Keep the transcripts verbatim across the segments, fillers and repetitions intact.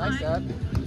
Nice up.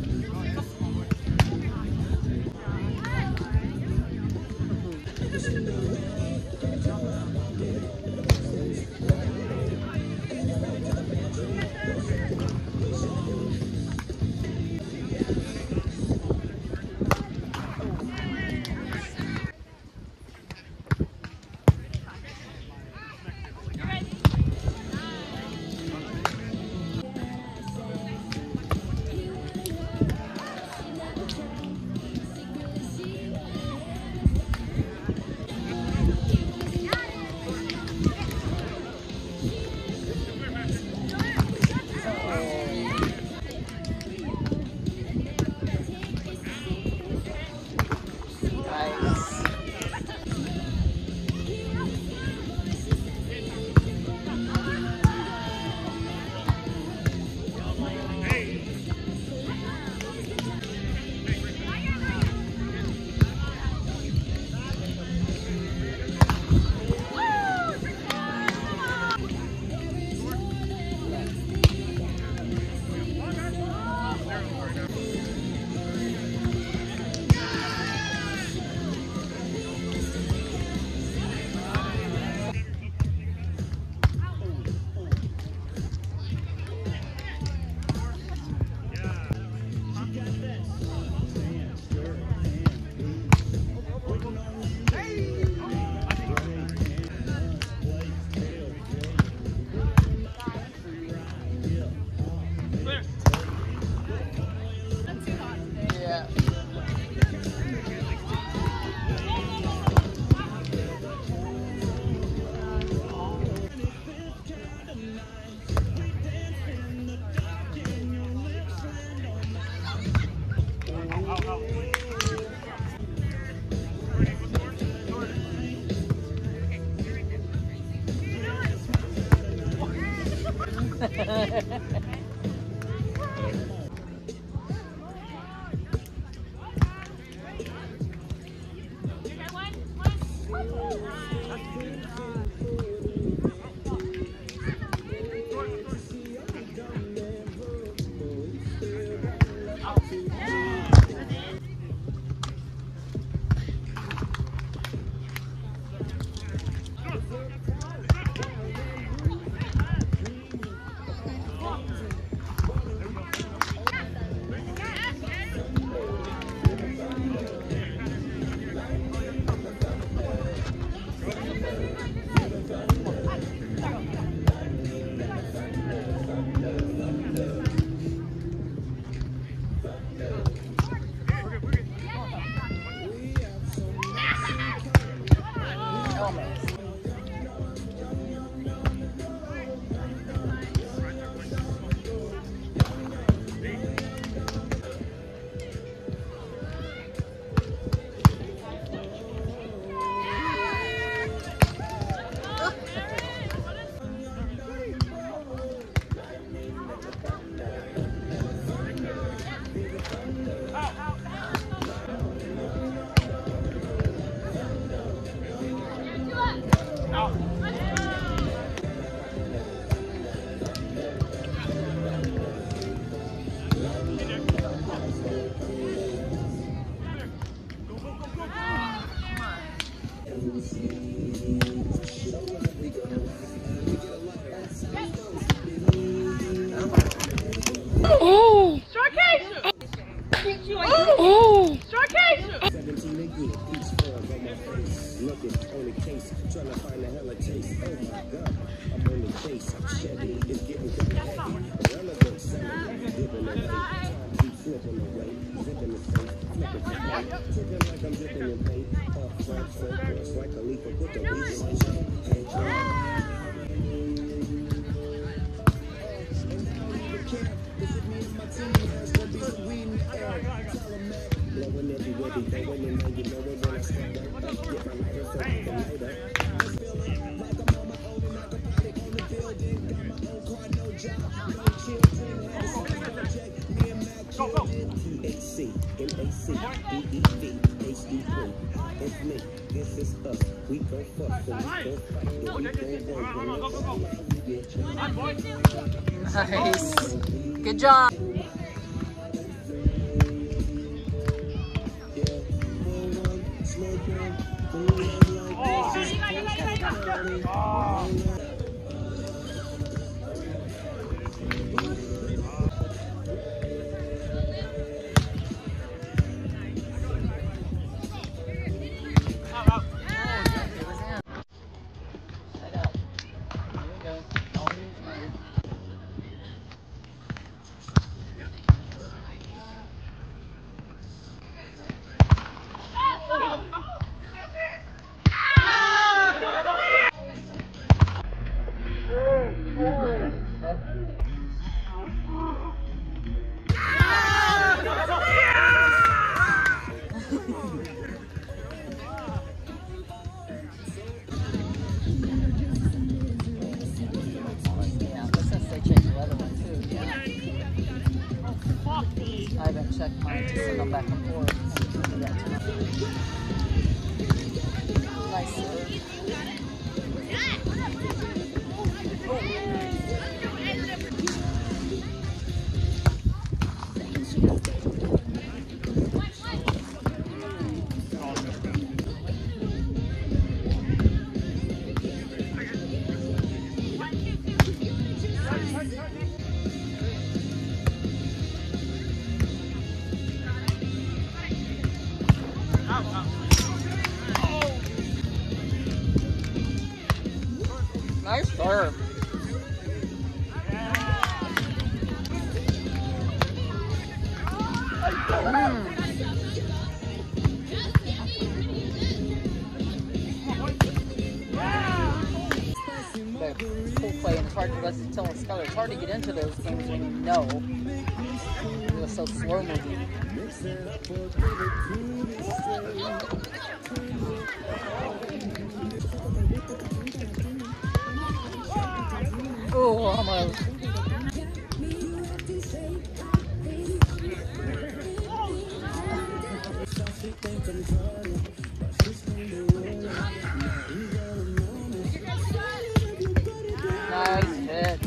Oh! Starcation! Oh! Starcation! seventeen again, each form on my face. Looking on the case, trying to find a hella taste. Oh my god, I'm on the case. Chevy is getting kind of heavy. Relevant, selling, dipping away. Time keeps slipping away. Zipping the face, flipping the plate. Tripping like I'm dipping in paint. Off front, full course, like a leaf. Put the weed in my chain. Hey, John. Blowing everywhere we going, and now you know it when I step up. Get my lighter, so I can light up. I'm feeling like I'm on my own and alcoholic on the building. Got my own car, no job, no children. Had a side project, me and Mac children. T H C, M A C, B E V, H D three. It's me, this is us. We gon' fuck, so we gon' fight, and we gon' work. Nice. Good job. I haven't checked mine to send them back and forth. Nice serve. Nice serve. Mm. But cool play, and it's hard to let's tell Skylar, it's hard to get into those games when you know it was so slow moving. Oh, almost. Nice hit.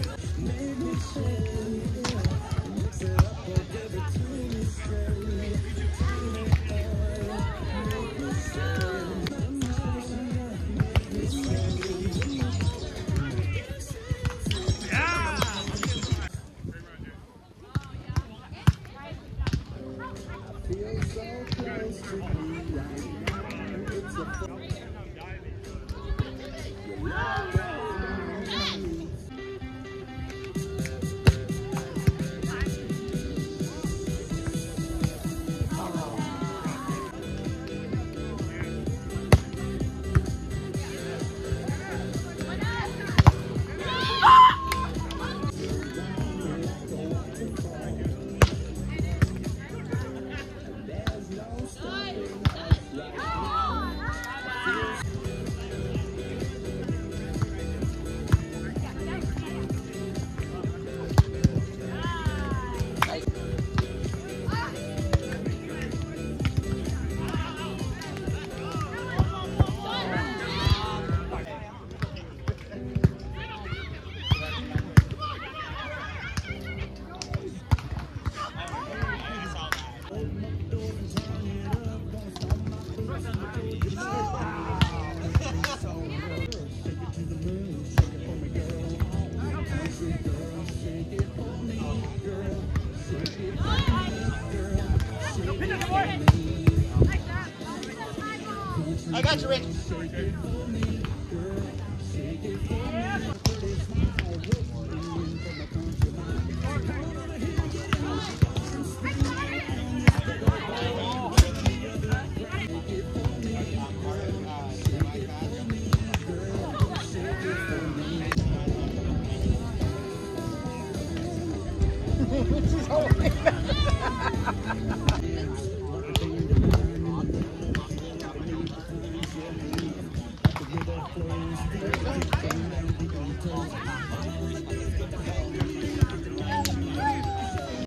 I got you, Rich.